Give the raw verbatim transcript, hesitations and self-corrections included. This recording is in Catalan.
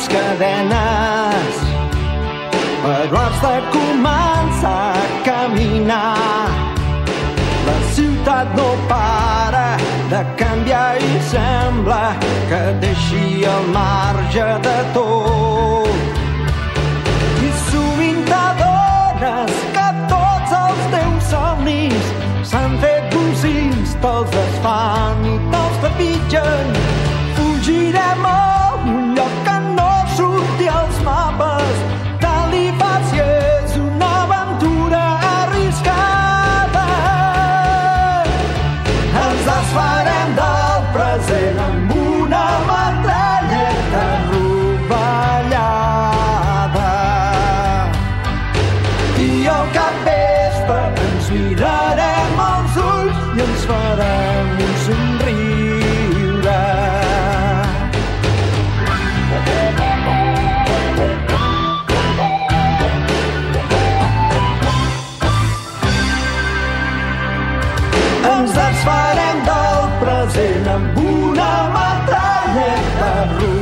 les cadenes, però has de començar a caminar. La ciutat no para de canviar i sembla que et deixi al marge de tot. I sovint t'adones que tots els teus somnis s'han fet bocins, te'ls desfan i te'ls trepitgen. Fugirem a un lloc que no surti als mapes, tal i fas si és una aventura arriscada. Ens desfarem del present amb una metralleta rovellada. I al capvespre ens mirarem als ulls i ens farem un somriure. Ens desfarem del present amb una metralleta rovellada.